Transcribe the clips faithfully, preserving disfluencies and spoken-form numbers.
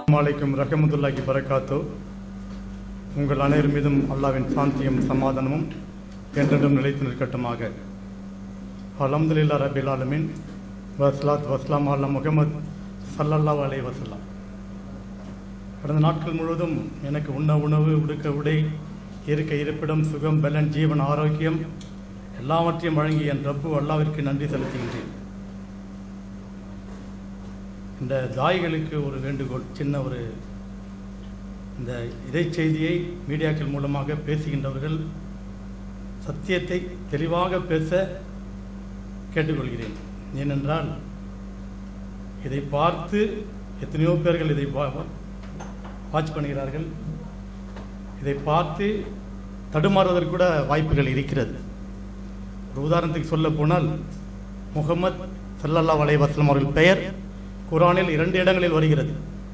அலைக்கும் ரஹமத்துல்லாஹி பரக்காத்தோ. உங்கள் அனைவர் மீதும் அல்லாஹ்வின் சாந்தியும் சமாதானமும் என்றென்றும் நிலைத்து நிற்கட்டுமாக. அல்ஹம்துலில்லாஹி ரப்பில் ஆலமீன் வஸ்ஸலாத்து வஸ்ஸலாமு அலா முஹம்மத் ஸல்லல்லாஹு அலைஹி வஸல்லம். கடந்த நாட்கள் முழுவதும் எனக்கு உண்ண உணவு, உடுக்க உடை, இருக்க இருப்பிடம், சுகம், பலன், ஜீவன், ஆரோக்கியம் எல்லாவற்றையும் வழங்கி என் ரப்பு அல்லாஹ்விற்கு நன்றி செலுத்துகின்றேன். இந்த தாய்களுக்கு ஒரு வேண்டுகோள், சின்ன ஒரு இந்த இதை செய்தியை மீடியாக்கள் மூலமாக பேசுகின்றவர்கள் சத்தியத்தை தெளிவாக பேச கேட்டுக்கொள்கிறேன். ஏனென்றால் இதை பார்த்து எத்தனையோ பேர்கள் இதை வாட்ச் பண்ணுகிறார்கள். இதை பார்த்து தடுமாறுவதற்கு கூட வாய்ப்புகள் இருக்கிறது. ஒரு உதாரணத்துக்கு சொல்ல போனால், முஹம்மத் ஸல்லல்லாஹு அலைஹி வஸல்லம் அவர்கள் பெயர் குர்ஆனில் இரண்டு இடங்களில் வருகிறது.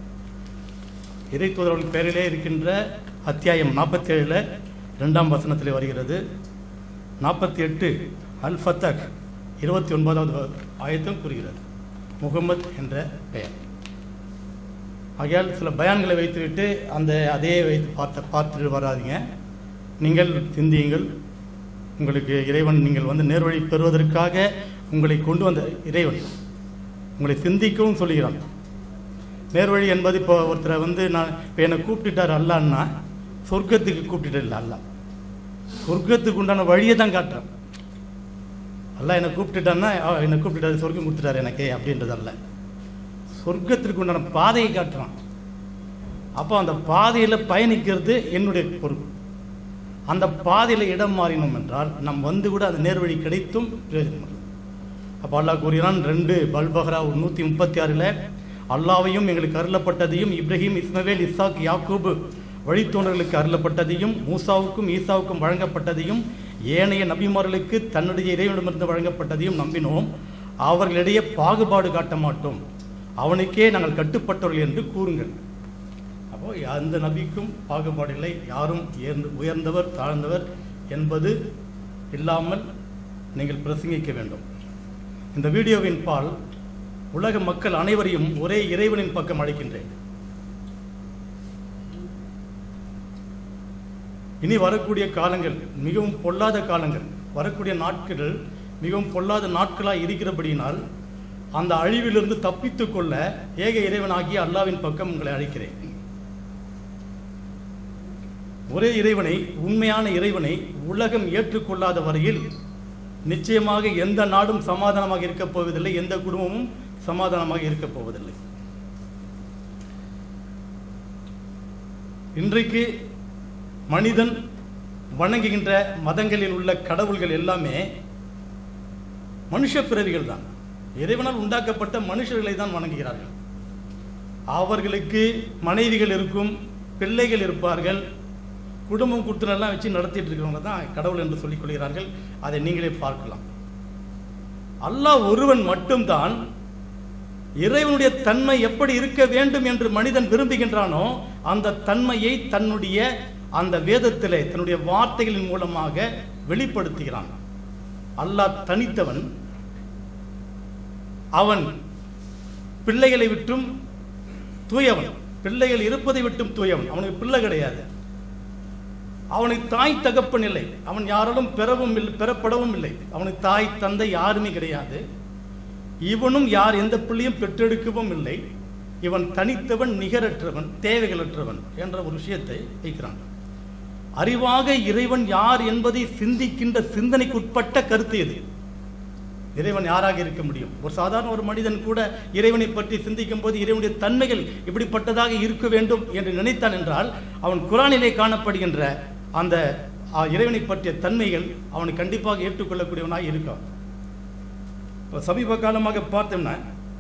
இறை தூதர்கள் பெயரிலே இருக்கின்ற அத்தியாயம் நாற்பத்தி ஏழில் இரண்டாம் வசனத்தில் வருகிறது. நாற்பத்தி எட்டு அல் ஃபத்தஹ் இருபத்தி ஒன்பதாவது ஆயத்தும் கூறுகிறது முகமது என்ற பெயர். ஆகையால் சில பயான்களை வைத்துவிட்டு அந்த அதே வைத்து பார்த்த பார்த்துட்டு வராதிங்க. நீங்கள் சிந்தியுங்கள். உங்களுக்கு இறைவன், நீங்கள் வந்து நேர்வழி பெறுவதற்காக உங்களை கொண்டு வந்த இறைவன் உங்களை சிந்திக்கவும் சொல்லுகிறான். நேர்வழி என்பது, இப்போ ஒருத்தரை வந்து நான் இப்போ என்னை கூப்பிட்டுட்டார் அல்லான்னா சொர்க்கத்துக்கு கூப்பிட்டுட்டு இல்லை, அல்லா சொர்க்கத்துக்கு உண்டான வழியை தான் காட்டுறான். அல்லா என்னை கூப்பிட்டுட்டான்னா என்னை கூப்பிட்டுட்டாரு சொர்க்கம் கொடுத்துட்டாரு எனக்கு அப்படின்றது அல்ல, சொர்க்கத்திற்கு உண்டான பாதையை காட்டுறான். அப்போ அந்த பாதையில் பயணிக்கிறது என்னுடைய பொறுப்பு. அந்த பாதையில் இடம் மாறினோம் என்றால் நம் வந்து கூட அந்த நேர்வழி கிடைத்தும் பிரயோஜனம். அப்போ அல்லாஹ் கூறுகிறான், ரெண்டு பல்பஹரா நூற்றி முப்பத்தி ஆறில் அல்லாவையும் எங்களுக்கு அருளப்பட்டதையும் இப்ராஹிம், இஸ்மவேல், இஸ்ஸாக், யாக்கூபு வழித்தோன்றர்களுக்கு அருளப்பட்டதையும் மூசாவுக்கும் ஈசாவுக்கும் வழங்கப்பட்டதையும் ஏனைய நபிமார்களுக்கு தன்னுடைய இறைவனிடமிருந்து வழங்கப்பட்டதையும் நம்பினோம். அவர்களிடையே பாகுபாடு காட்ட மாட்டோம், அவனுக்கே நாங்கள் கட்டுப்பட்டவர்கள் என்று கூறுங்கள். அப்போ அந்த நபிக்கும் பாகுபாடு இல்லை, யாரும் உயர்ந்தவர் தாழ்ந்தவர் என்பது இல்லாமல் நீங்கள் பிரசங்கிக்க வேண்டும். இந்த வீடியோவின் பால் உலக மக்கள் அனைவரையும் ஒரே இறைவனின் பக்கம் அழைக்கின்றேன். இனி வரக்கூடிய காலங்கள் மிகவும் பொல்லாத காலங்கள், வரக்கூடிய நாட்கள் மிகவும் பொல்லாத நாட்களாக இருக்கிறபடியினால் அந்த அழிவிலிருந்து தப்பித்துக் கொள்ள ஏக இறைவனாகிய அல்லாவின் பக்கம் உங்களை அழைக்கிறேன். ஒரே இறைவனை, உண்மையான இறைவனை உலகம் ஏற்றுக்கொள்ளாத வரையில் நிச்சயமாக எந்த நாடும் சமாதானமாக இருக்கப் போவதில்லை, எந்த குடும்பமும் சமாதானமாக இருக்கப் போவதில்லை. இன்றைக்கு மனிதன் வணங்குகின்ற மதங்களில் உள்ள கடவுள்கள் எல்லாமே மனுஷ பிறவிகள் தான், இறைவனால் உண்டாக்கப்பட்ட மனுஷர்களை தான் வணங்குகிறார்கள். அவர்களுக்கு மனைவிகள் இருக்கும், பிள்ளைகள் இருப்பார்கள், குடும்பம் குடுத்தனெல்லாம் வச்சு நடத்திட்டு இருக்கிறவங்க தான் கடவுள் என்று சொல்லிக் கொள்கிறார்கள். அதை நீங்களே பார்க்கலாம். அல்லாஹ் ஒருவன் மட்டும்தான் இறைவனுடைய தன்மை எப்படி இருக்க வேண்டும் என்று மனிதன் விரும்புகின்றானோ அந்த தன்மையை தன்னுடைய அந்த வேதத்திலே தன்னுடைய வார்த்தைகளின் மூலமாக வெளிப்படுத்துகிறான். அல்லாஹ் தனித்தவன். அவன் பிள்ளைகளை விட்டும் தூயவன், பிள்ளைகள் இருப்பதை விட்டும் தூயவன். அவனுக்கு பிள்ளை கிடையாது, அவனுக்கு தாய் தகப்பன் இல்லை, அவன் யாராலும் பெறவும் இல்லை, பெறப்படவும் இல்லை. அவனுக்கு தாய் தந்தை யாருமே கிடையாது. இவனும் யார் எந்த பிள்ளையும் பெற்றெடுக்கவும் இல்லை. இவன் தனித்தவன், நிகரற்றவன், தேவைகளற்றவன் என்ற ஒரு விஷயத்தை வைக்கிறான். அறிவாக இறைவன் யார் என்பதை சிந்திக்கின்ற சிந்தனைக்குட்பட்ட கருத்து எது? இறைவன் யாராக இருக்க முடியும்? ஒரு சாதாரண ஒரு மனிதன் கூட இறைவனை பற்றி சிந்திக்கும் போது இறைவனுடைய தன்மைகள் இப்படிப்பட்டதாக இருக்க வேண்டும் என்று நினைத்தான் என்றால் அவன் குர்ஆனிலே காணப்படுகின்ற அந்த இறைவனை பற்றிய தன்மைகள் அவனை கண்டிப்பாக ஏற்றுக்கொள்ளக்கூடியவனாக இருக்கான். சமீப காலமாக பார்த்தோம்னா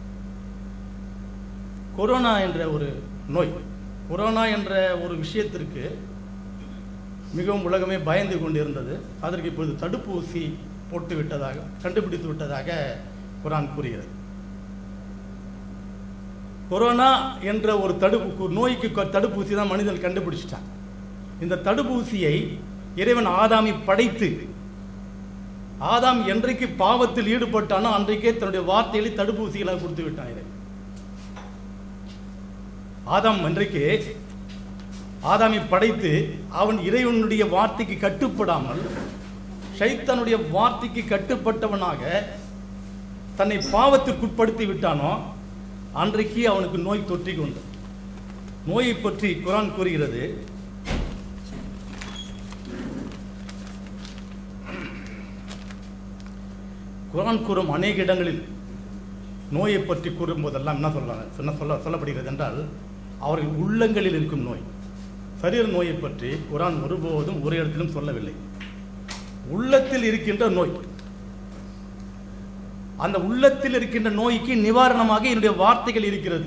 கொரோனா என்ற ஒரு நோய், கொரோனா என்ற ஒரு விஷயத்திற்கு மிகவும் உலகமே பயந்து கொண்டிருந்தது. அதற்கு இப்பொழுது தடுப்பூசி போட்டு விட்டதாக, கண்டுபிடித்து விட்டதாக குர்ஆன் கூறுகிறது. கொரோனா என்ற ஒரு தடுப்பு நோய்க்கு தடுப்பூசி தான் மனிதன் கண்டுபிடிச்சிட்டான். இந்த தடுப்பூசியை இறைவன் ஆதாமை படைத்து, ஆதாம் என்றைக்கு பாவத்தில் ஈடுபட்டானோ அன்றைக்கே தன்னுடைய வார்த்தைகளை தடுப்பூசிகளாக கொடுத்து விட்டான். ஆதாம் அன்றைக்கு ஆதாமை படைத்து அவன் இறைவனுடைய வார்த்தைக்கு கட்டுப்படாமல் ஷைத்தானுடைய வார்த்தைக்கு கட்டுப்பட்டவனாக தன்னை பாவத்திற்குட்படுத்தி விட்டானோ அன்றைக்கு அவனுக்கு நோய் தொற்றிக் கொண்டது. நோயை பற்றி குர்ஆன் கூறுகிறது, குர்ஆன் கூறும் அநேக இடங்களில் நோயை பற்றி கூறும்போதெல்லாம் என்ன சொல்றாங்க சொன்ன சொல்ல சொல்லப்படுகிறது என்றால் அவர்கள் உள்ளங்களில் இருக்கும் நோய். சரீர நோயை பற்றி குர்ஆன் ஒருபோதும் ஒரு இடத்திலும் சொல்லவில்லை. உள்ளத்தில் இருக்கின்ற நோய், அந்த உள்ளத்தில் இருக்கின்ற நோய்க்கு நிவாரணமாக என்னுடைய வார்த்தைகள் இருக்கிறது.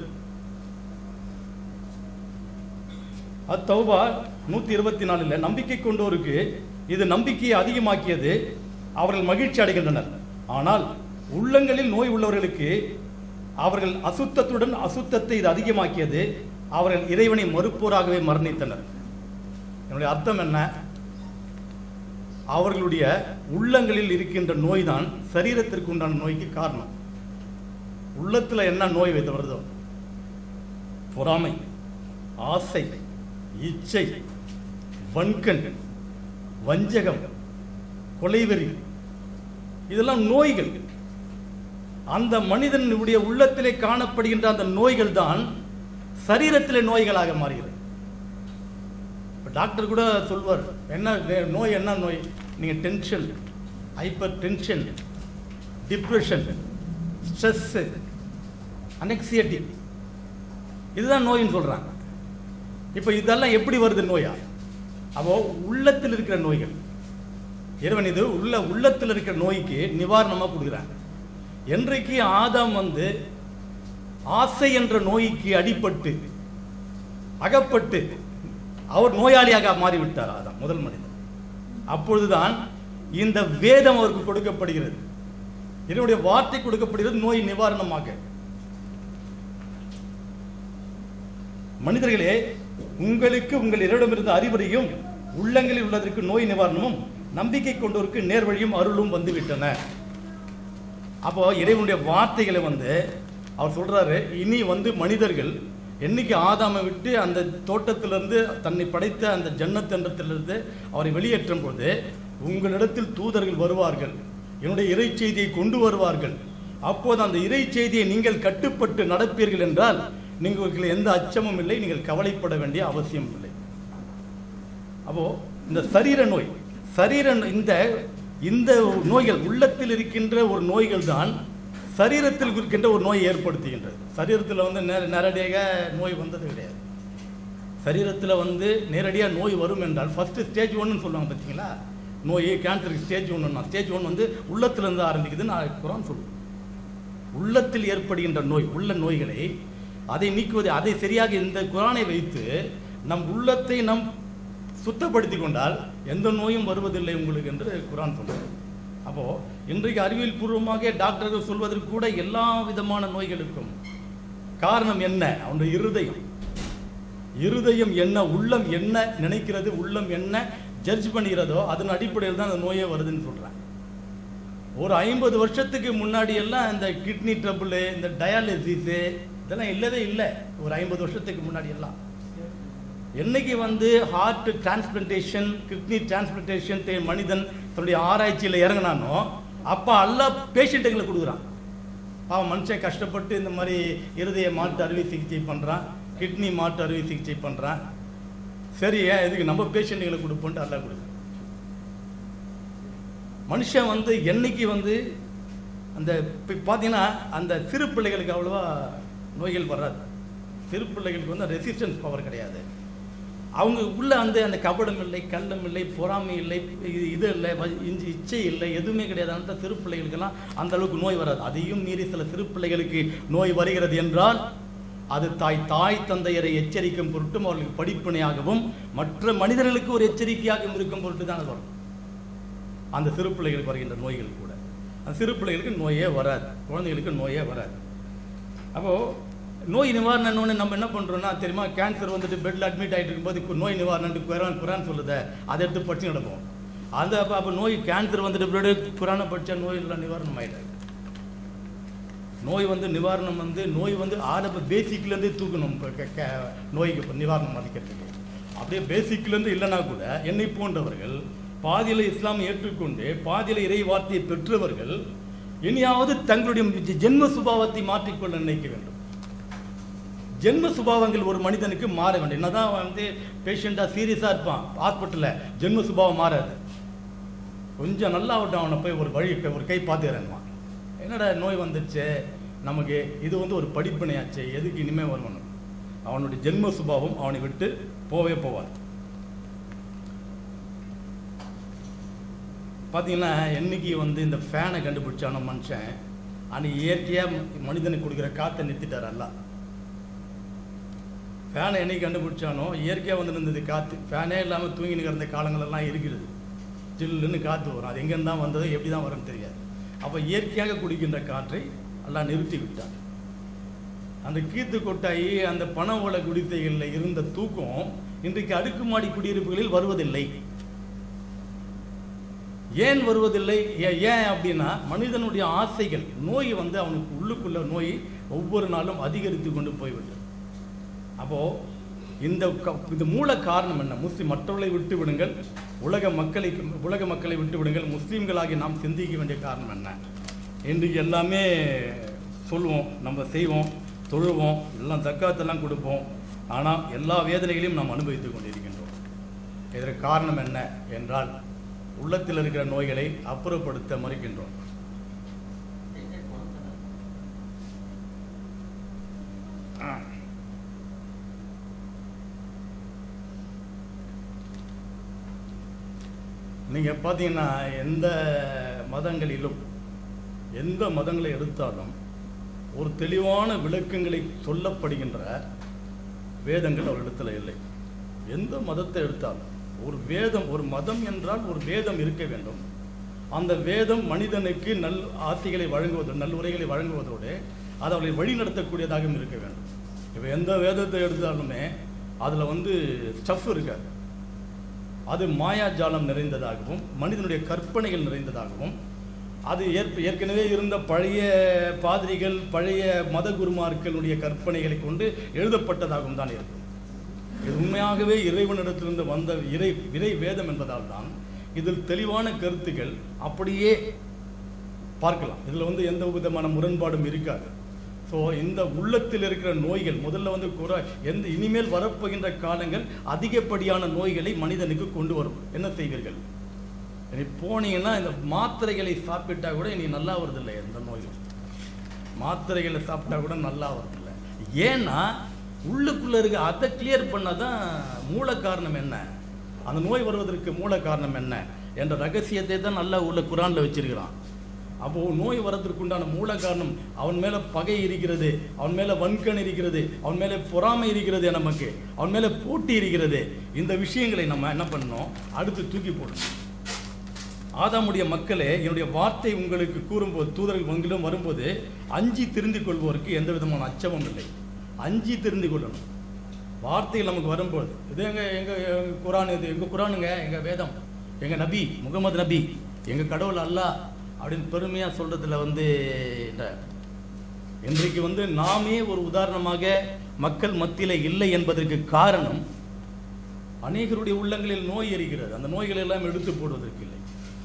அத்தௌபா நூத்தி இருபத்தி நாலுல நம்பிக்கை கொண்டோருக்கு இது நம்பிக்கையை அதிகமாக்கியது, அவர்கள் மகிழ்ச்சி அடைகின்றனர். ஆனால் உள்ளங்களில் நோய் உள்ளவர்களுக்கு அவர்கள் அசுத்தத்துடன் அசுத்தத்தை இது அதிகமாக்கியது, அவர்கள் இறைவனை மறுப்போராகவே மரணித்தனர். என்னுடைய அர்த்தம் என்ன? அவர்களுடைய உள்ளங்களில் இருக்கின்ற நோய் தான் சரீரத்திற்கு உண்டான நோய்க்கு காரணம். உள்ளத்தில் என்ன நோய் வைத்து வருதோ, பொறாமை, ஆசை, இச்சை, வன்கண், வஞ்சகம், கொலைவெறி, இதெல்லாம் நோய்கள். அந்த மனிதனுடைய உள்ளத்திலே காணப்படுகின்ற அந்த நோய்கள் தான் சரீரத்திலே நோய்களாக மாறுகிறது. டாக்டர் கூட சொல்வார், என்ன நோய், என்ன நோய்? நீங்கள் tension, hypertension, depression, stress, anxiety, இதுதான் நோயின்னு சொல்கிறாங்க. இப்போ இதெல்லாம் எப்படி வருது நோயா? அப்போ உள்ளத்தில் இருக்கிற நோய்கள். இறைவன் இது உள்ள உள்ளத்தில் இருக்கிற நோய்க்கு நிவாரணமாக கொடுக்குறாங்க. என்றைக்கு ஆதாம் வந்து ஆசை என்ற நோய்க்கு அடிபட்டு அகப்பட்டு அவர் நோயாளியாக மாறிவிட்டார் ஆதாம், முதல் மனிதன். அப்பொழுதுதான் இந்த வேதம் அவருக்கு கொடுக்கப்படுகிறது, என்னுடைய வார்த்தை கொடுக்கப்படுகிறது நோய் நிவாரணமாக. மனிதர்களே, உங்களுக்கு உங்கள் இறைவனிடமிருந்த அறிவுரையும் உள்ளங்களில் உள்ளதற்கு நோய் நிவாரணமும் நம்பிக்கை கொண்டோருக்கு நேர்வழியும் அருளும் வந்துவிட்டன. அப்போ இறைவனுடைய வார்த்தைகளை வந்து அவர் சொல்றாரு, இனி வந்து மனிதர்கள் என்னைக்கு ஆதாமை விட்டு அந்த தோட்டத்திலிருந்து தன்னை படைத்த அந்த ஜன்னத்தன்றத்திலிருந்து அவரை வெளியேற்றும் போது, உங்களிடத்தில் தூதர்கள் வருவார்கள், என்னுடைய இறை செய்தியை கொண்டு வருவார்கள். அப்போது அந்த இறை செய்தியை நீங்கள் கட்டுப்பட்டு நடப்பீர்கள் என்றால் நீங்கள் எந்த அச்சமும் இல்லை, நீங்கள் கவலைப்பட வேண்டிய அவசியம் இல்லை. அப்போ இந்த சரீர நோய், சரீர இந்த இந்த நோய்கள் உள்ளத்தில் இருக்கின்ற ஒரு நோய்கள் தான் சரீரத்தில் இருக்கின்ற ஒரு நோயை ஏற்படுத்துகின்றது. சரீரத்தில் வந்து நே நேரடியாக நோய் வந்தது கிடையாது. சரீரத்தில் வந்து நேரடியாக நோய் வரும் என்றால் ஃபர்ஸ்ட் ஸ்டேஜ் ஒன்னு சொல்லுவாங்க பார்த்தீங்களா, நோய் கேன்சருக்கு ஸ்டேஜ் ஒன்றுனா ஸ்டேஜ் ஒன் வந்து உள்ளத்திலிருந்து ஆரம்பிக்குதுன்னு நான் குர்ஆன் சொல்லுவேன். உள்ளத்தில் ஏற்படுகின்ற நோய், உள்ள நோய்களை அதை நீக்குவது, அதை சரியாக இந்த குர்ஆனை வைத்து நம் உள்ளத்தை நம் சுத்தப்படுத்தி கொண்டால் எந்த நோயும் வருவதில்லை உங்களுக்கு என்று குர்ஆன் சொல்லுது. அப்போது இன்றைக்கு அறிவியல் பூர்வமாக டாக்டர்கள் சொல்வதற்கு கூட எல்லா விதமான நோய்களுக்கும் காரணம் என்ன? அவனுடைய இருதயம். இருதயம் என்ன, உள்ளம் என்ன நினைக்கிறது, உள்ளம் என்ன ஜட்ஜ் பண்ணுகிறதோ அதன் அடிப்படையில் தான் அந்த நோயே வருதுன்னு சொல்கிறாங்க. ஒரு ஐம்பது வருஷத்துக்கு முன்னாடி எல்லாம் இந்த கிட்னி ட்ரபிள், இந்த டயாலிசிஸு இதெல்லாம் இல்லவே இல்லை. ஒரு ஐம்பது வருஷத்துக்கு முன்னாடி எல்லாம் என்னைக்கு வந்து ஹார்ட் டிரான்ஸ்பிளான்டேஷன், கிட்னி டிரான்ஸ்பிளான்டேஷன் மனிதன் தன்னுடைய ஆராய்ச்சியில் இறங்கினானோ அப்போ எல்லா பேஷண்ட்டுகளை கொடுக்குறான். அவன் மனுஷன் கஷ்டப்பட்டு இந்த மாதிரி இருதய மாற்று அறுவை சிகிச்சை பண்ணுறான், கிட்னி மாற்று அறுவை சிகிச்சை பண்ணுறான். சரி, இதுக்கு நம்ம பேஷண்ட்டுகளை கொடுப்போன்ட்டு எல்லாம் கொடுக்குறான். மனுஷன் வந்து என்னைக்கு வந்து அந்த இப்போ பார்த்தீங்கன்னா அந்த சிறு பிள்ளைகளுக்கு அவ்வளோவா நோய்கள் வராது. சிறு பிள்ளைகளுக்கு வந்து ரெசிஸ்டன்ஸ் பவர் கிடையாது. அவங்க உள்ள அந்த அந்த கபடம் இல்லை, கள்ளம் இல்லை, பொறாமை இல்லை, இது இல்லை, இஞ்சி இச்சை இல்லை, எதுவுமே கிடையாது. அந்த சிறு பிள்ளைகளுக்கெல்லாம் அந்த அளவுக்கு நோய் வராது. அதையும் மீறி சில சிறு பிள்ளைகளுக்கு நோய் வருகிறது என்றால் அது தாய் தாய் தந்தையரை எச்சரிக்கும் பொருட்டும் அவர்களுக்கு படிப்பினையாகவும் மற்ற மனிதர்களுக்கு ஒரு எச்சரிக்கையாகவும் இருக்கும் பொருட்டு தான் அது வரும். அந்த சிறு பிள்ளைகளுக்கு வருகின்ற நோய்கள் கூட அந்த சிறு பிள்ளைகளுக்கு நோயே வராது, குழந்தைகளுக்கு நோயே வராது. அப்போது நோய் நிவாரணம்னு நம்ம என்ன பண்ணுறோம்னா தெரியுமா, கேன்சர் வந்துட்டு பெட்டில் அட்மிட் ஆகிட்டு இருக்கும்போது நோய் நிவாரணம் குரான் குரான் சொல்லுதை அதை எடுத்து படிச்சு நடப்போம். அந்த அப்போ அப்போ நோய் கேன்சர் வந்துட்டு பிறகு குரானை படித்தா நோய் எல்லாம் நிவாரணம் ஆகிட்டாங்க. நோய் வந்து நிவாரணம் வந்து நோய் வந்து ஆரம்ப பேசிக்லேருந்தே தூக்கணும். இப்போ நோய்க்கு நிவாரணம் அளிக்கிறதுக்கு அப்படியே பேசிக்லேருந்து இல்லைனா கூட என்னை போன்றவர்கள் பாதியில் இஸ்லாம் ஏற்றுக்கொண்டு பாதியில் இறை வார்த்தையை பெற்றவர்கள் இனியாவது தங்களுடைய ஜென்ம சுபாவத்தை மாற்றிக்கொள்ள நினைக்க வேண்டும். ஜென்ம சுபாவங்கள் ஒரு மனிதனுக்கு மாற வேண்டும். என்னதான் வந்து பேஷண்ட்டாக சீரியஸாக இருப்பான் ஹாஸ்பிட்டலில், ஜென்ம சுபாவம் மாறாது. கொஞ்சம் நல்லா விட்டு அவனை போய் ஒரு வழி ஒரு கை பார்த்துக்கிறேன்மா, என்னடா நோய் வந்துடுச்சு நமக்கு, இது வந்து ஒரு படிப்பினையாச்சு, எதுக்கு இனிமேல் வரணும். அவனுடைய ஜென்ம சுபாவம் அவனை விட்டு போவே போவார். பார்த்தீங்கன்னா என்னைக்கு வந்து இந்த ஃபேனை கண்டுபிடிச்சானோ மனுஷன், அன்னைக்கு இயற்கையாக மனிதனுக்கு கொடுக்குற காற்றை நிறுத்திட்டார். அல்ல ஃபேனை என்னைக்கு கண்டுபிடிச்சானோ இயற்கையாக வந்து இருந்தது காற்று. ஃபேனே இல்லாமல் தூங்கி நிற்கிற காலங்களெல்லாம் இருக்கிறது. ஜில்லுன்னு காற்று வரும். அது எங்கேருந்து தான் வந்ததோ எப்படி தான் வரும்னு தெரியாது. அப்போ இயற்கையாக குடிக்கின்ற காற்றை எல்லாம் நிறுத்தி விட்டார். அந்த கீத்து கொட்டாயி அந்த பண ஓலை குடிசைகளில் இருந்த தூக்கம் இன்றைக்கு அடுக்குமாடி குடியிருப்புகளில் வருவதில்லை. ஏன் வருவதில்லை? ஏன் அப்படின்னா மனிதனுடைய ஆசைகள், நோய் வந்து அவனுக்கு உள்ளுக்குள்ள நோய் ஒவ்வொரு நாளும் அதிகரித்து கொண்டு போய்விட்டது. அப்போது இந்த இந்த மூல காரணம் என்ன? முஸ்லீம் மற்றவர்களை விட்டு விடுங்கள், உலக மக்களை உலக மக்களை விட்டு விடுங்கள், முஸ்லீம்களாகி நாம் சிந்திக்க வேண்டிய காரணம் என்ன? இன்றைக்கு எல்லாமே சொல்லுவோம், நம்ம செய்வோம், தொழுவோம், எல்லாம் தக்காத்தெல்லாம் கொடுப்போம். ஆனால் எல்லா வேதனைகளையும் நாம் அனுபவித்து கொண்டிருக்கின்றோம். இதற்கு காரணம் என்ன என்றால் உள்ளத்தில் இருக்கிற நோய்களை அப்புறப்படுத்த மறுக்கின்றோம். நீங்கள் பார்த்தீங்கன்னா எந்த மதங்களிலும் எந்த மதங்களை எடுத்தாலும் ஒரு தெளிவான விளக்கங்களை சொல்லப்படுகின்ற வேதங்கள் அவரிடத்தில் இல்லை. எந்த மதத்தை எடுத்தாலும் ஒரு வேதம், ஒரு மதம் என்றால் ஒரு வேதம் இருக்க வேண்டும். அந்த வேதம் மனிதனுக்கு நல் ஆசைகளை வழங்குவதோடு, நல் உரைகளை வழங்குவதோடு அது அவர்களை வழி நடத்தக்கூடியதாகவும் இருக்க வேண்டும். இப்போ எந்த வேதத்தை எடுத்தாலுமே அதில் வந்து ஸ்டஃப் இருக்காது. அது மாயாஜாலம் நிறைந்ததாகவும் மனிதனுடைய கற்பனைகள் நிறைந்ததாகவும், அது ஏற்ப ஏற்கனவே இருந்த பழைய பாதிரிகள் பழைய மத குருமார்களுடைய கற்பனைகளை கொண்டு எழுதப்பட்டதாகவும் தான் இருக்கும். இது உண்மையாகவே இறைவனிடத்திலிருந்து வந்த இறை இறை வேதம் என்பதால் தான் இதில் தெளிவான கருத்துக்கள் அப்படியே பார்க்கலாம். இதில் வந்து எந்த விதமான முரண்பாடும் இருக்காது. ஸோ இந்த உள்ளத்தில் இருக்கிற நோய்கள் முதல்ல வந்து குற எந்த இனிமேல் வரப்போகின்ற காலங்கள் அதிகப்படியான நோய்களை மனிதனுக்கு கொண்டு வரும். என்ன செய்வீர்கள்? இனி போனீங்கன்னா இந்த மாத்திரைகளை சாப்பிட்டா கூட இனி நல்லா வருதில்லை. எந்த நோயும் மாத்திரைகளை சாப்பிட்டா கூட நல்லா வருதில்லை. ஏன்னா உள்ளுக்குள்ளே இருக்க அதை கிளியர் பண்ணால் தான் மூல காரணம் என்ன, அந்த நோய் வருவதற்கு மூல காரணம் என்ன என்ற ரகசியத்தை தான் நல்லா உள்ள குரானில் வச்சிருக்கிறான். அப்போது நோய் வர்றதுக்குண்டான மூல காரணம் அவன் மேலே பகை இருக்கிறது, அவன் மேலே வன்கண் இருக்கிறது, அவன் மேலே பொறாமை இருக்கிறது, நமக்கு அவன் மேலே போட்டி இருக்கிறது. இந்த விஷயங்களை நம்ம என்ன பண்ணணும், அடுத்து தூக்கி போடணும். ஆதாமுடைய மக்களே, என்னுடைய வார்த்தை உங்களுக்கு கூறும்போது, தூதர்கள் உங்களிடம் வரும்போது அஞ்சி திரிந்து கொள்வோருக்கு எந்த விதமான அச்சமும் இல்லை. அஞ்சி திரிந்து கொள்ளணும். வார்த்தைகள் நமக்கு வரும்போது இது எங்கள் எங்கள் குரான், இது எங்கள் குரானுங்க, எங்கள் வேதம், எங்கள் நபி முகமது நபி, எங்கள் கடவுள் அல்லாஹ் அப்படின்னு பெருமையாக சொல்கிறதுல வந்து இன்றைக்கு வந்து நாமே ஒரு உதாரணமாக மக்கள் மத்தியில் இல்லை என்பதற்கு காரணம் அநேகருடைய உள்ளங்களில் நோய் இருக்கிறது. அந்த நோய்களை எல்லாம் எடுத்து போடுவதற்கு இல்லை.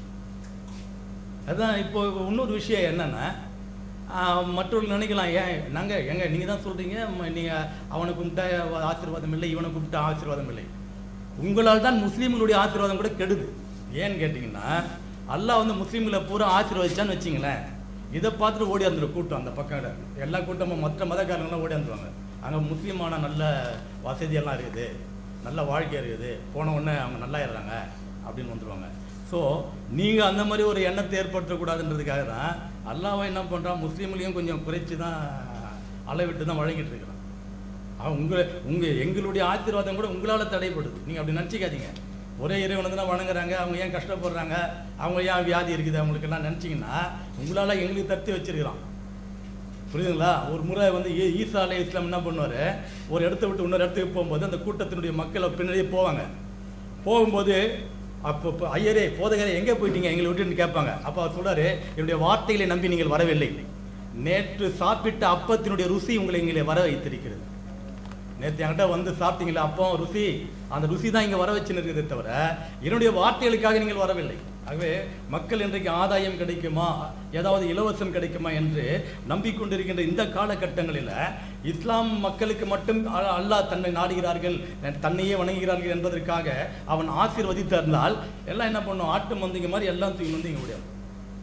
அதுதான் இப்போ இன்னொரு விஷயம் என்னென்னா, மற்றவர்கள் நினைக்கலாம், ஏன் நாங்கள் எங்க நீங்கள் தான் சொல்கிறீங்க, நீங்கள் அவனை கும்பிட்டா ஆசீர்வாதம் இல்லை, இவனை கும்பிட்டா ஆசீர்வாதம் இல்லை. உங்களால் தான் முஸ்லீம்களுடைய ஆசீர்வாதம் கூட கெடுது. ஏன்னு கேட்டிங்கன்னா, அல்லாஹ் வந்து முஸ்லீம்களை பூரா ஆசீர்வதிச்சான்னு வச்சிங்களேன், இதை பார்த்துட்டு ஓடி வந்துடும் கூட்டம். அந்த பக்கம் எல்லா கூட்டமும் மற்ற மதக்காரங்களாம் ஓடி வந்துடுவாங்க. அங்கே முஸ்லீமான நல்ல வசதியெல்லாம் இருக்குது, நல்ல வாழ்க்கை இருக்குது, போன உடனே அவங்க நல்லா இருறாங்க அப்படின்னு வந்துடுவாங்க. ஸோ நீங்கள் அந்த மாதிரி ஒரு எண்ணத்தை ஏற்படுத்தக்கூடாதுன்றதுக்காக தான் அல்லாஹ் என்ன பண்ணுறான், முஸ்லீம்களையும் கொஞ்சம் குறைச்சி தான் அளவிட்டு தான் வழங்கிட்டு இருக்கிறான். அவன் உங்களை உங்கள் எங்களுடைய ஆசீர்வாதம் கூட உங்களால் தடைப்படுது. நீங்கள் அப்படி நினச்சிக்காதீங்க. ஒரே இறைவனை தான் வணங்குறாங்க, அவங்க ஏன் கஷ்டப்படுறாங்க, அவங்க ஏன் வியாதி இருக்குது அவங்களுக்கெல்லாம் நினச்சிங்கன்னா உங்களால் எங்களுக்கு தடுத்து வச்சிருக்கிறான். புரியுதுங்களா? ஒரு முறை வந்து ஈசா அலை இஸ்லாம் என்ன பண்ணுவார், ஒரு இடத்த விட்டு இன்னொரு இடத்துக்கு போகும்போது அந்த கூட்டத்தினுடைய மக்களை பின்னாடியே போவாங்க. போகும்போது அப்போ இப்போ ஐயரே போதகரே எங்கே போயிட்டீங்க எங்களை விட்டுன்னு கேட்பாங்க. அப்போ அவர் சொல்கிறார், என்னுடைய வார்த்தைகளை நம்பி நீங்கள் வரவில்லை, நேற்று சாப்பிட்ட அப்பத்தினுடைய ருசி உங்களை இங்கே வர வைத்திருக்கிறது. நேற்று என்கிட்ட வந்து சாப்பிட்டீங்களா அப்போ ருசி, அந்த ருசி தான் இங்கே வர வச்சுன்னு இருக்கிறதே தவிர என்னுடைய வார்த்தைகளுக்காக நீங்கள் வரவில்லை. ஆகவே மக்கள் இன்றைக்கு ஆதாயம் கிடைக்குமா, ஏதாவது இலவசம் கிடைக்குமா என்று நம்பிக்கொண்டிருக்கின்ற இந்த காலகட்டங்களில் இஸ்லாம் மக்களுக்கு மட்டும் அல்லாஹ் தன்னை நாடுகிறார்கள், தன்னையே வணங்குகிறார்கள் என்பதற்காக அவன் ஆசீர்வதித்திருந்தால் எல்லாம் என்ன பண்ணும், ஆட்டு மந்திங்க மாதிரி எல்லாம் தூக்கி வந்து இங்கே முடியாது.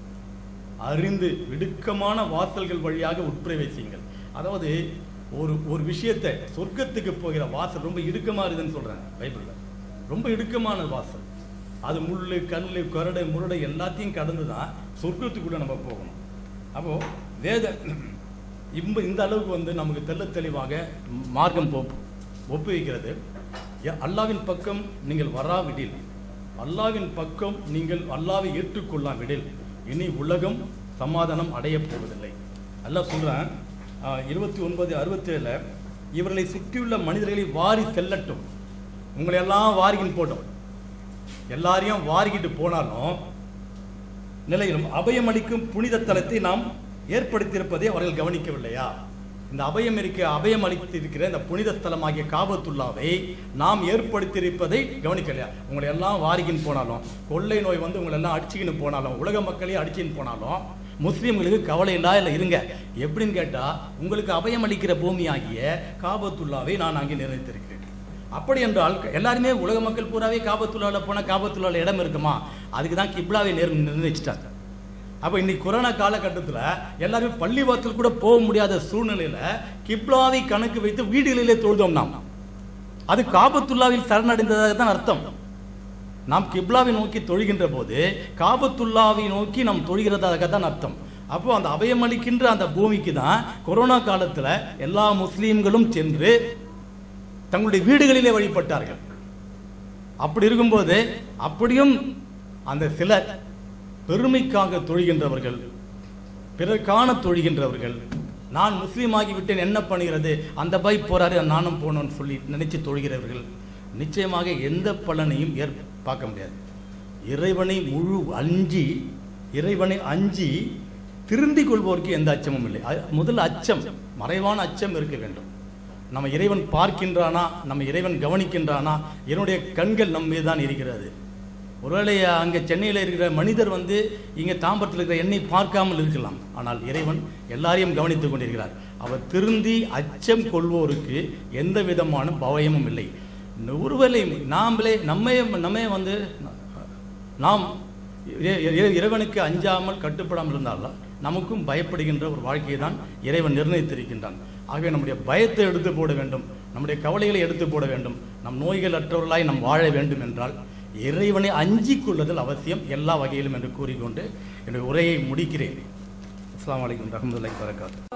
அறிந்து இடுக்கமான வாசல்கள் வழியாக உட்பிரவேசியுங்கள். அதாவது ஒரு ஒரு விஷயத்தை சொர்க்கத்துக்கு போகிற வாசல் ரொம்ப இடுக்கமாக இருக்குதுன்னு சொல்கிறாங்க பைபிளில். ரொம்ப இடுக்கமான வாசல், அது முள் கல் கரடை முரடை எல்லாத்தையும் கடந்து தான் சொர்க்கத்துக்குள்ளே நம்ம போகணும். அப்போது வேத இம்ப இந்த அளவுக்கு வந்து நமக்கு தெள்ள தெளிவாக மார்க்கம் போ ஒப்பு வைக்கிறது. அல்லாவின் பக்கம் நீங்கள் வராவிடில், அல்லாவின் பக்கம் நீங்கள் அல்லாவை ஏற்றுக்கொள்ளாவிடில் இனி உலகம் சமாதானம் அடையப் போவதில்லை. அல்லாஹ் சொல்கிறேன் இருபத்தி ஒன்பது அறுபத்தேழுல, இவர்களை சுற்றியுள்ள மனிதர்களை வாரி செல்லட்டும். உங்களை எல்லாம் வாரிக்கின்னு போட்டோம், எல்லாரையும் வாரிக்கிட்டு போனாலும் நிலையிலும் அபயம் அளிக்கும் புனித தலத்தை நாம் ஏற்படுத்தியிருப்பதை அவர்கள் கவனிக்கவில்லையா? இந்த அபயம் இருக்க அபயம் அளித்திருக்கிற இந்த புனித ஸ்தலமாகிய காபத்துல்லாவை நாம் ஏற்படுத்தியிருப்பதை கவனிக்கலையா? உங்களை எல்லாம் வாரிக்கின்னு போனாலும், கொள்ளை நோய் வந்து உங்களை எல்லாம் அடிச்சுக்கின்னு போனாலும், உலக மக்களையும் அடிச்சுன்னு போனாலும் முஸ்லீம்களுக்கு கவலை இல்லா இல்லை இருங்க. எப்படின்னு கேட்டால், உங்களுக்கு அபயம் அளிக்கிற பூமியாகிய காபத்துல்லாவை நான் அங்கே நிர்ணயித்திருக்கிறேன். அப்படி என்றால் எல்லாருமே உலக மக்கள் பூராவே காபத்துல்லாவில் போனால் காபத்துல்லாவில் இடம் இருக்குமா? அதுக்கு தான் கிப்லாவை நேர் நிர்ணயிச்சிட்டாங்க. அப்போ இன்னைக்கு கொரோனா காலகட்டத்தில் எல்லாருமே பள்ளிவாசல் கூட போக முடியாத சூழ்நிலையில் கிப்லாவை கணக்கு வைத்து வீடுகளிலே தொழுதோம் நாம். அது காபத்துல்லாவில் சரணடைந்ததாக தான் அர்த்தம். நாம் கிப்லாவை நோக்கி தொழுகின்ற போது காபத்துல்லாவை நோக்கி நாம் தொழுகிறதாக தான் அர்த்தம். அப்போ அந்த அபயமளிக்கின்ற அந்த பூமிக்கு தான் கொரோனா காலத்தில் எல்லா முஸ்லீம்களும் சென்று தங்களுடைய வீடுகளிலே வழிபட்டார்கள். அப்படி இருக்கும்போது அப்படியும் அந்த சிலர் பெருமைக்காக தொழுகின்றவர்கள், பிறர்கான தொழுகின்றவர்கள், நான் முஸ்லீம் ஆகிவிட்டேன் என்ன பண்ணுகிறது, அந்த பாய் போறாரு நானும் போனோன்னு சொல்லி நினைச்சு தொழுகிறவர்கள் நிச்சயமாக எந்த பலனையும் ஏற் பார்க்க முடியாது. இறைவனை முழு அஞ்சி இறைவனை அஞ்சி திருந்திக் கொள்வோருக்கு எந்த அச்சமும் இல்லை. முதல் அச்சம், மறைவான அச்சம் இருக்க வேண்டும். நம்ம இறைவன் பார்க்கின்றானா, நம்ம இறைவன் கவனிக்கின்றானா, என்னுடைய கண்கள் நம்ம மீது தான் இருக்கிறது. ஒருவேளை அங்கே சென்னையில் இருக்கிற மனிதர் வந்து இங்கே தாம்பரத்தில் இருக்கிற என்னை பார்க்காமல் இருக்கலாம், ஆனால் இறைவன் எல்லாரையும் கவனித்துக் கொண்டிருக்கிறார். அவர் திருந்தி அச்சம் கொள்வோருக்கு எந்த விதமான பயமும் இல்லை. ஒருவேளை நாமளே நம்மே நம்மே வந்து நாம் இறைவனுக்கு அஞ்சாமல் கட்டுப்படாமல் இருந்தாலும் நமக்கும் பயப்படுகின்ற ஒரு வாழ்க்கையை தான் இறைவன் நிர்ணயித்திருக்கின்றான். ஆகவே நம்முடைய பயத்தை எடுத்து போட வேண்டும், நம்முடைய கவலைகளை எடுத்து போட வேண்டும். நம் நோய்கள் அற்றவர்களாய் நாம் வாழ வேண்டும் என்றால் இறைவனை அஞ்சிக் கொள்ளுதல் அவசியம் எல்லா வகையிலும் என்று கூறிக்கொண்டு என்னுடைய உரையை முடிக்கிறேன். அஸ்ஸலாமு அலைக்கும் வரஹ்மத்துல்லாஹி வபரகாத்துஹு.